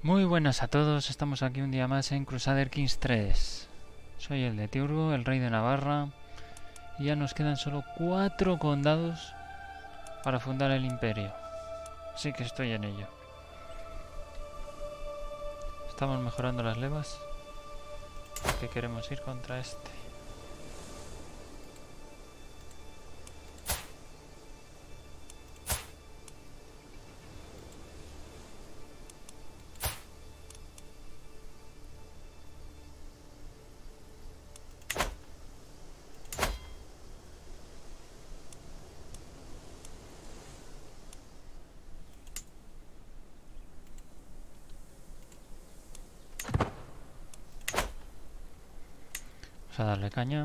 Muy buenas a todos, estamos aquí un día más en Crusader Kings 3. Soy el de Tiurgo, el rey de Navarra, y ya nos quedan solo 4 condados para fundar el imperio. Así que estoy en ello. Estamos mejorando las levas, porque queremos ir contra este. Vamos a darle caña.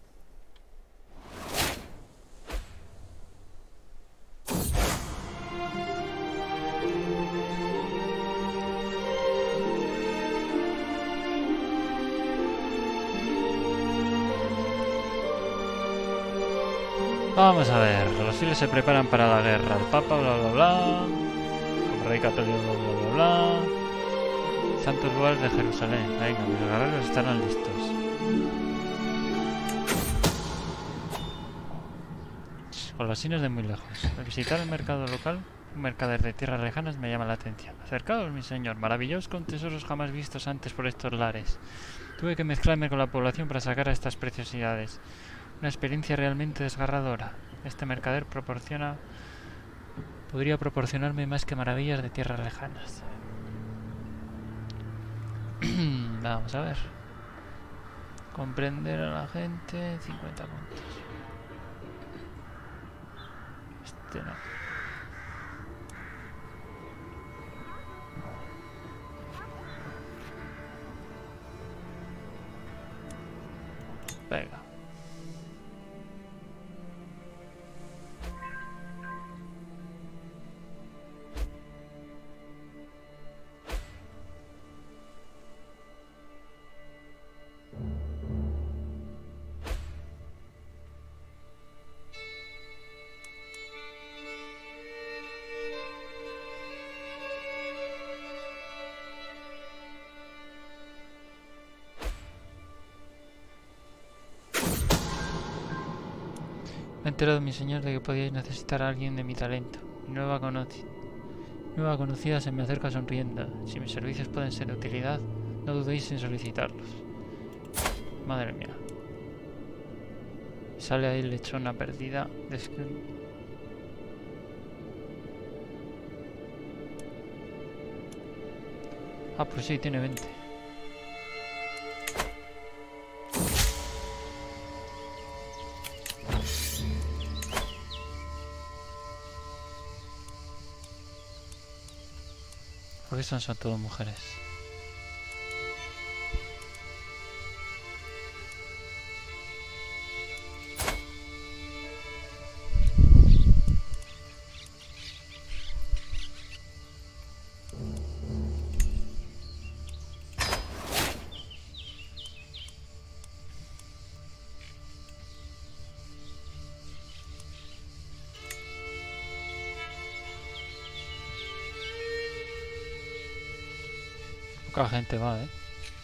Vamos a ver, los fieles se preparan para la guerra. El Papa, bla bla bla. El Rey Católico, bla bla bla. Santos lugares de Jerusalén. Venga, mis guerreros estarán listos. Golosinos de muy lejos. Al visitar el mercado local, un mercader de tierras lejanas me llama la atención. Acercaos, mi señor, maravillaos con tesoros jamás vistos antes por estos lares. Tuve que mezclarme con la población para sacar a estas preciosidades. Una experiencia realmente desgarradora. Este mercader podría proporcionarme más que maravillas de tierras lejanas. Vamos a ver. Comprender a la gente, 50 puntos. Este no. Venga. Me he enterado, mi señor, de que podíais necesitar a alguien de mi talento. Mi nueva conocida se me acerca sonriendo. Si mis servicios pueden ser de utilidad, no dudéis en solicitarlos. Madre mía. Sale ahí lechona perdida. Ah, pues sí, tiene 20. Porque son todo mujeres. Poca gente va, ¿eh?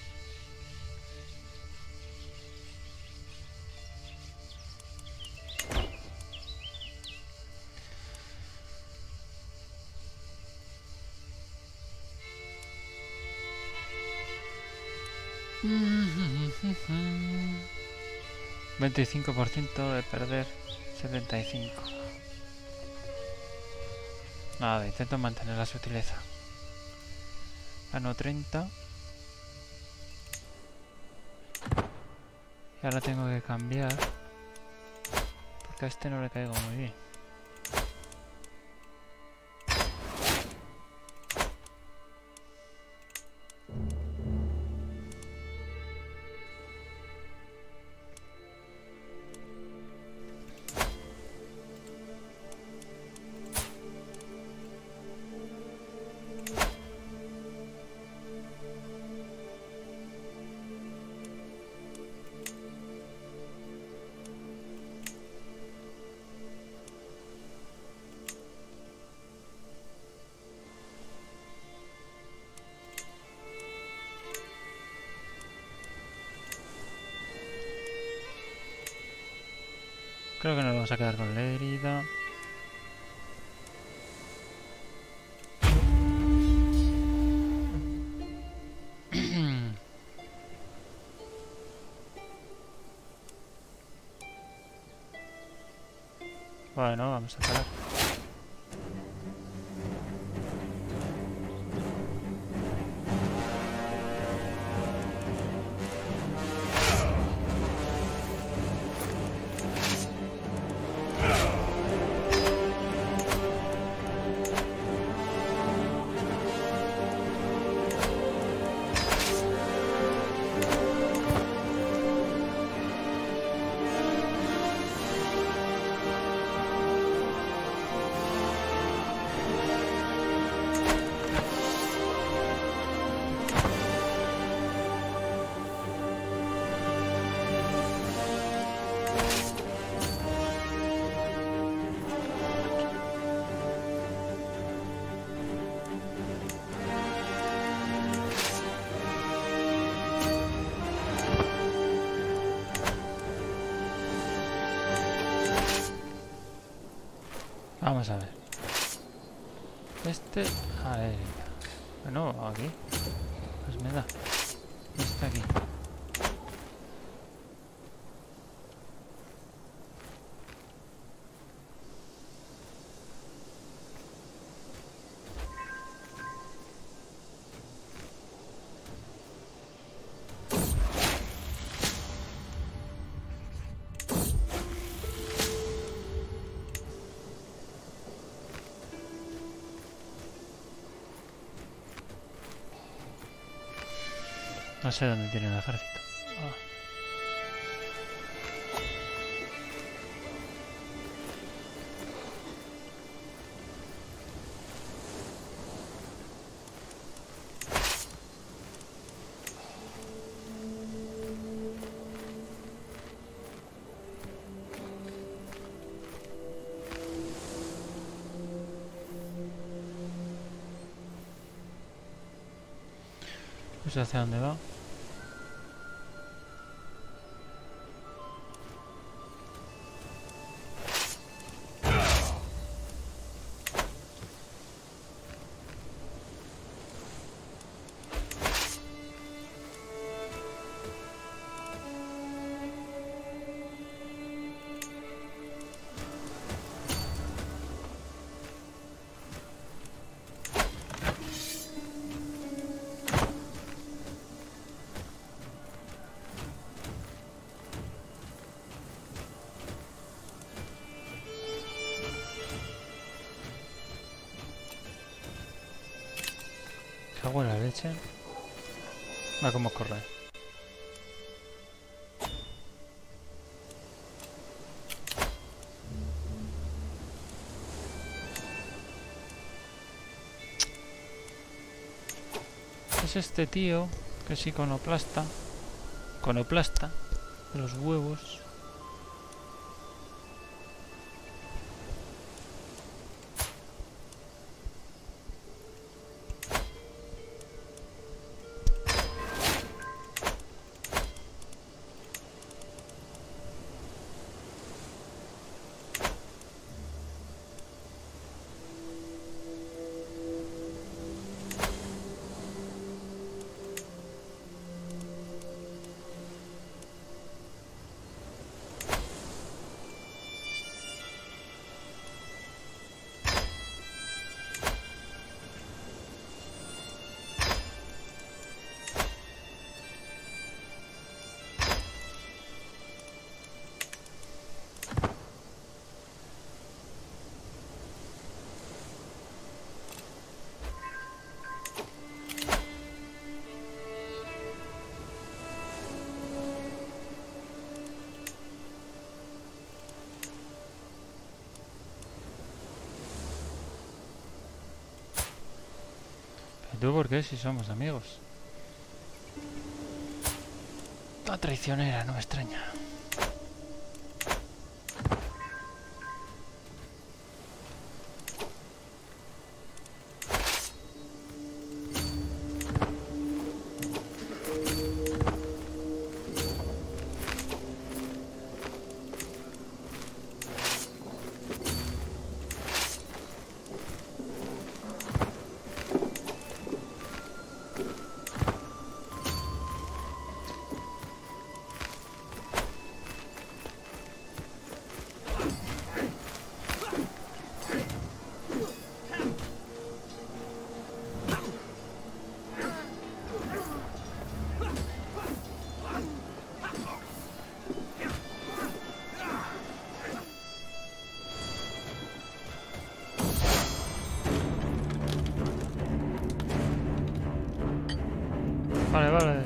...25% de perder... 75. Nada, intento mantener la sutileza. Gano 30. Y ahora tengo que cambiar. Porque a este no le caigo muy bien. Creo que nos vamos a quedar con la herida. Bueno, vamos a parar. Vamos a ver. Este... A ver... Bueno, aquí. Pues me da. Este aquí. No sé dónde tiene el ejército. Ah. No sé hacia dónde va. Cago en la leche. Va como corre. Es este tío que es iconoplasta. Iconoplasta de los huevos. ¿Tú por qué si somos amigos? La traicionera, no me extraña. Vale, vale.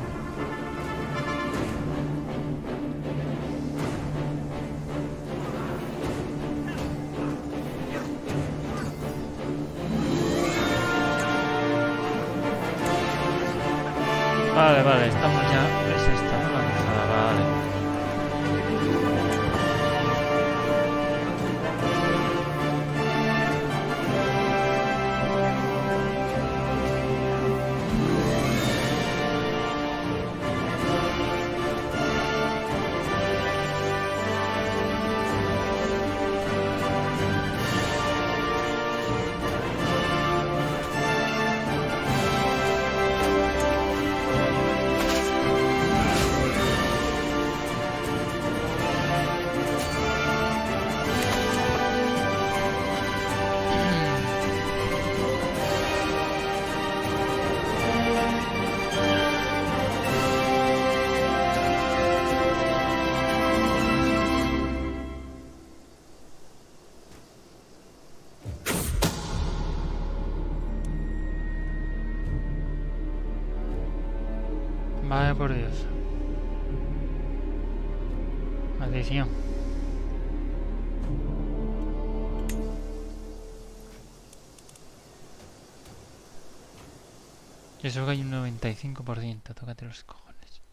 Vale, vale, estamos ya. Es esta, ¿no? La cruzada, vale. Vaya por Dios. Maldición. Y eso que hay un 95%, tócate los cojones.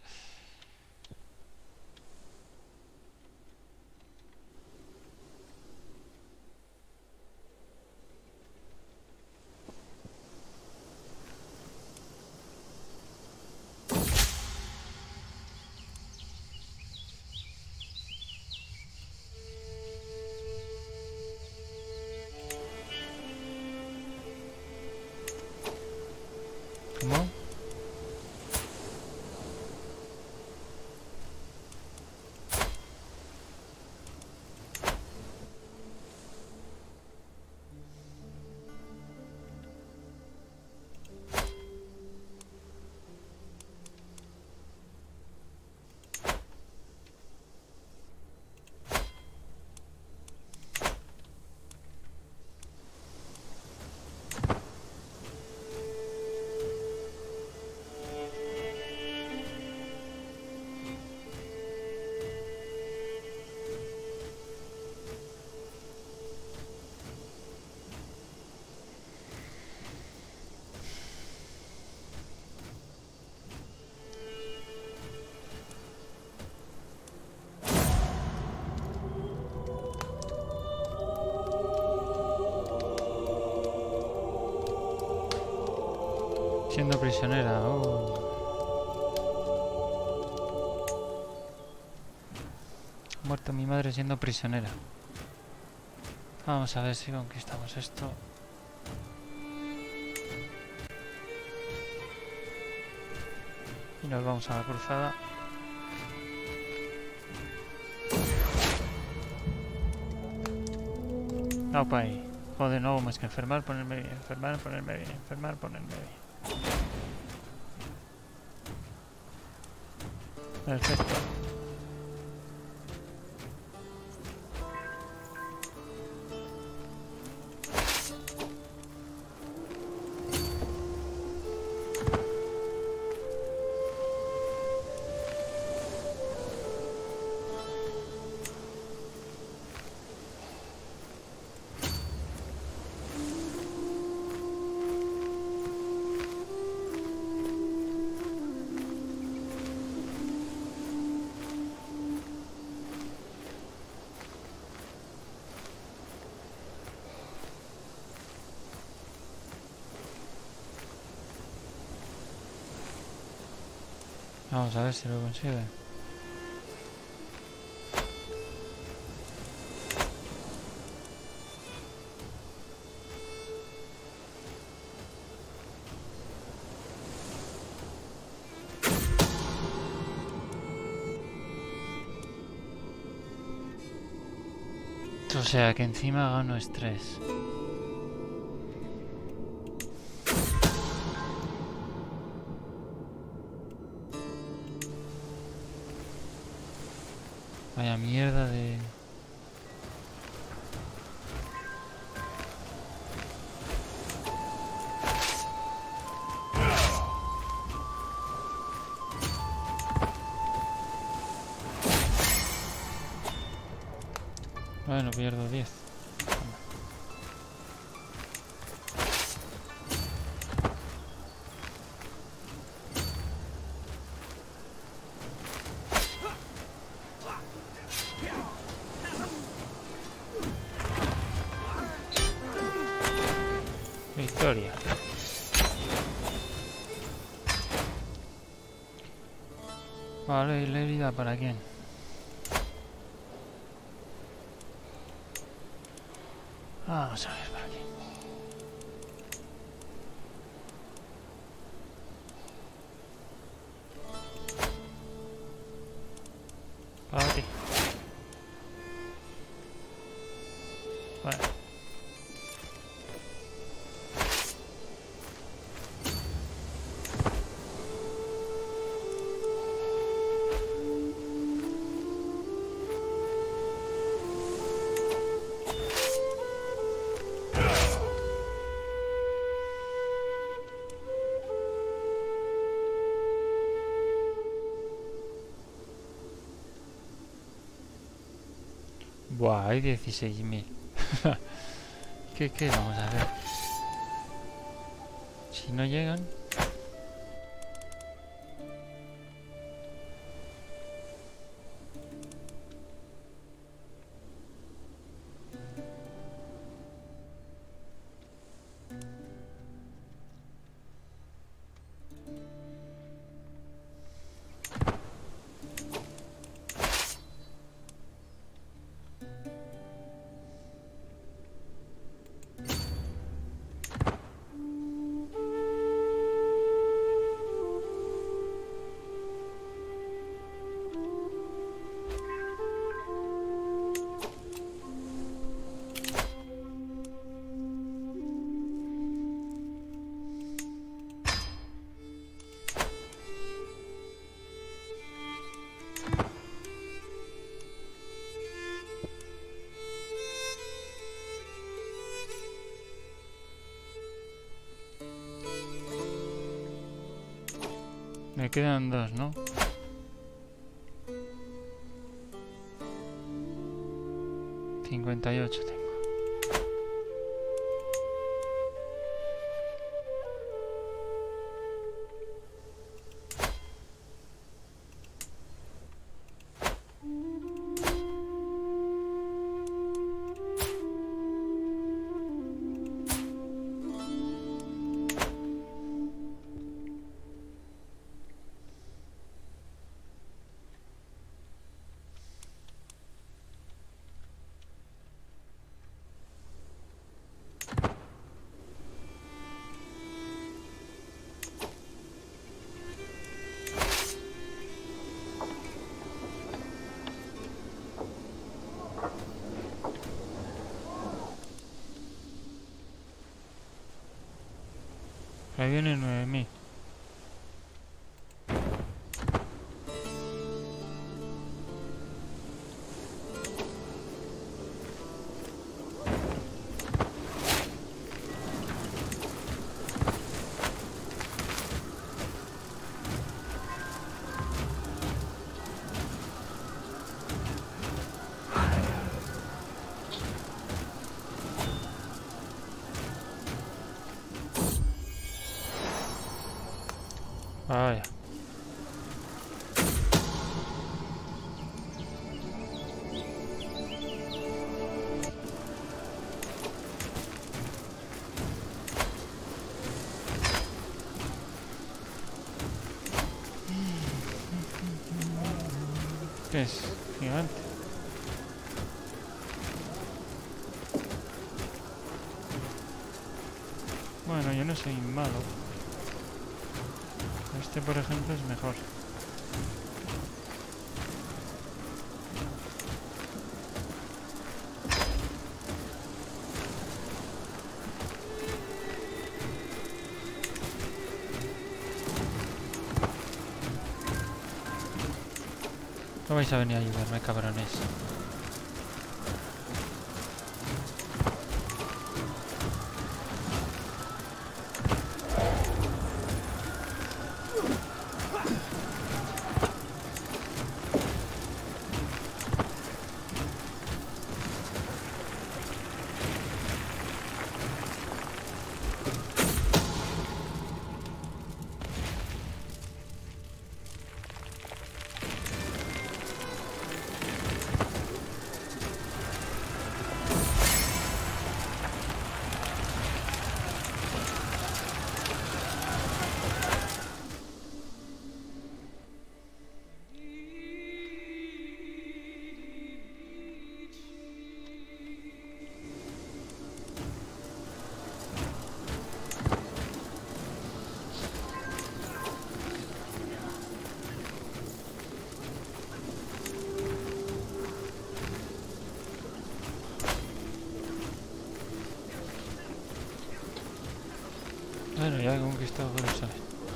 ¿Cómo? Siendo prisionera. Ha muerto mi madre siendo prisionera. Vamos a ver si conquistamos esto. Y nos vamos a la cruzada. No, pa' ahí. Joder, no hago más que enfermar, ponerme bien, enfermar, ponerme bien, enfermar, ponerme bien. Perfecto. Vamos a ver si lo consigue. O sea que encima gano estrés. Vaya mierda de... Bueno, pierdo 10. Victoria. Vale, ¿y la herida para quién? Vamos a ver para aquí. Para ti. Vale. Buah, hay 16.000. ¿Qué vamos a hacer? Si no llegan... Me quedan 2, ¿no? 58 tengo. Ahí viene 9.000. Vaya. ¿Qué es? Gigante. Bueno, yo no soy malo. Este, por ejemplo, es mejor. No vais a venir a ayudarme, cabrones. Bueno, ya he conquistado Jerusalén.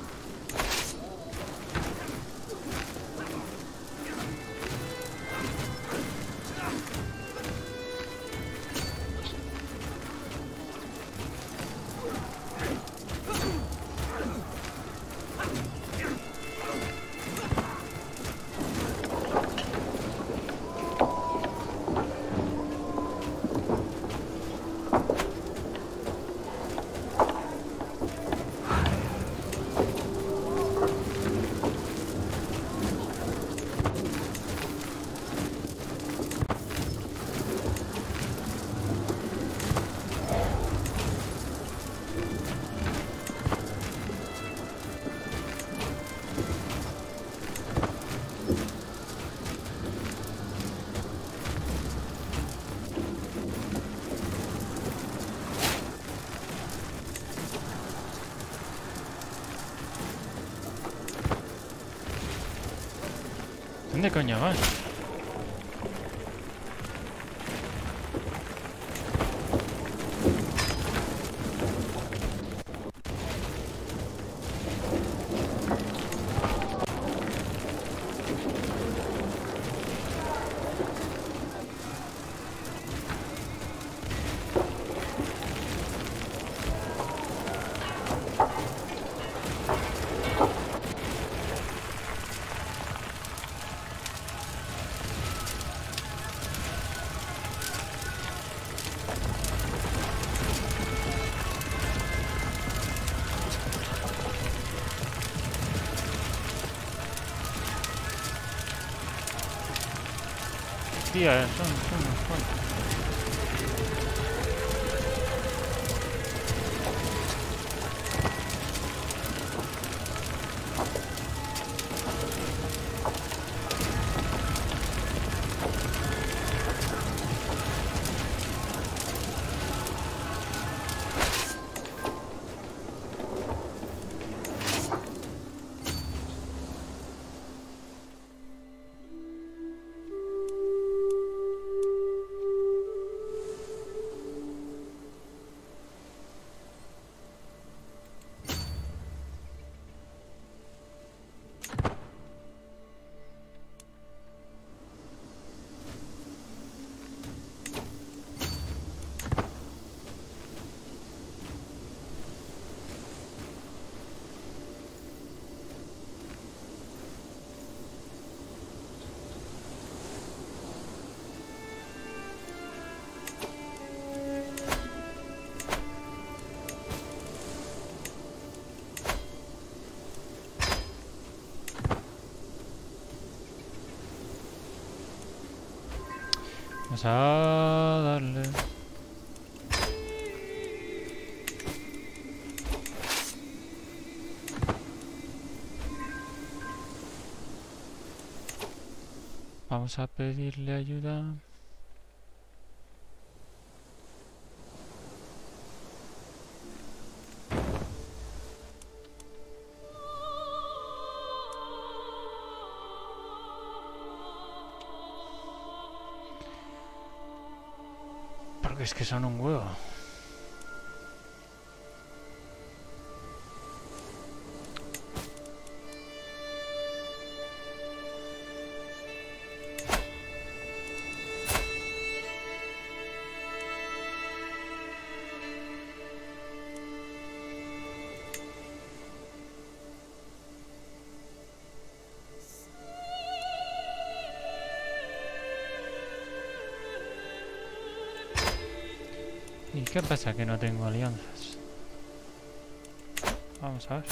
¿Dónde coño vas? Tía, son unos cuantos. Vamos a darle. Vamos a pedirle ayuda. Porque es que son un huevo. ¿Y qué pasa que no tengo alianzas? Vamos a ver.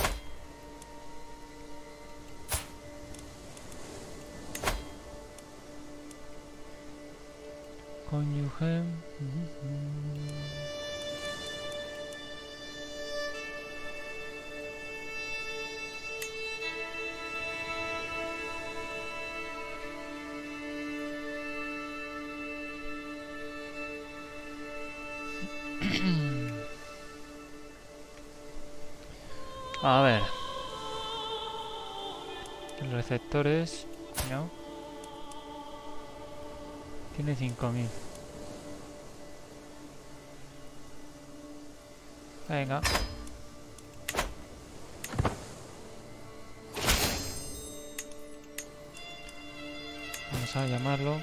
Cónyuge. A ver. El receptor es... ¿no? Tiene 5000. Venga. vamos a llamarlo.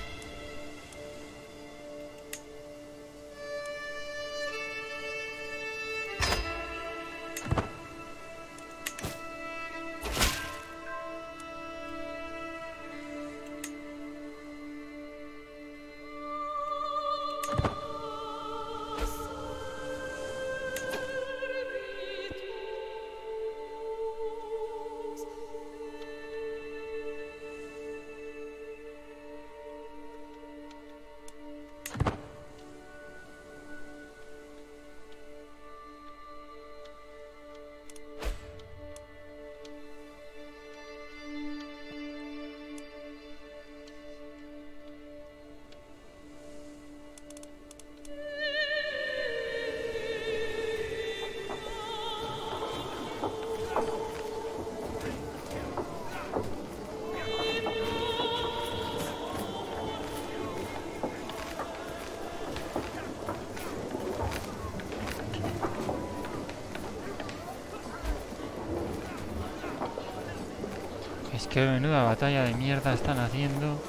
Es que menuda batalla de mierda están haciendo.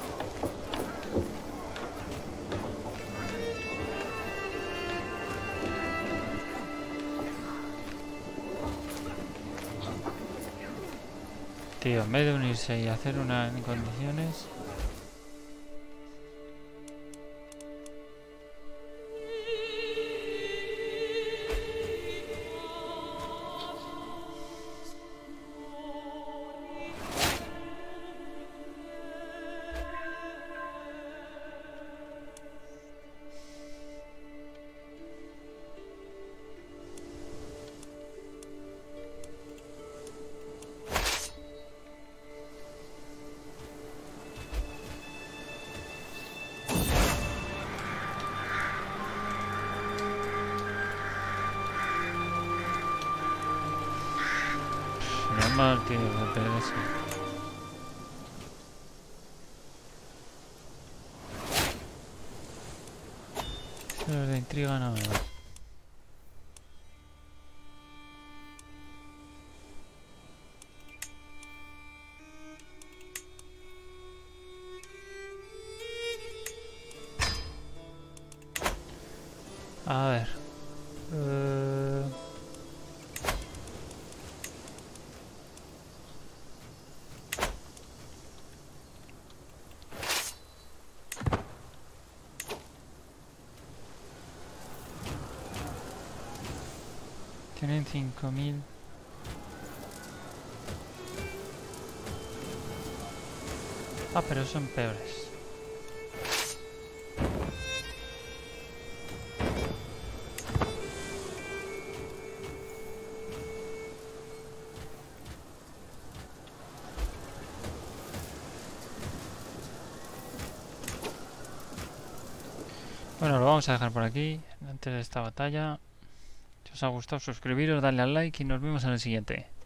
Tío, en vez de unirse y hacer una en condiciones... Normal, tío, de perderse. Los de intriga no me va. A ver. Tienen 5000. Ah, pero son peores. Bueno, lo vamos a dejar por aquí, antes de esta batalla. Si os ha gustado, suscribiros, darle al like y nos vemos en el siguiente.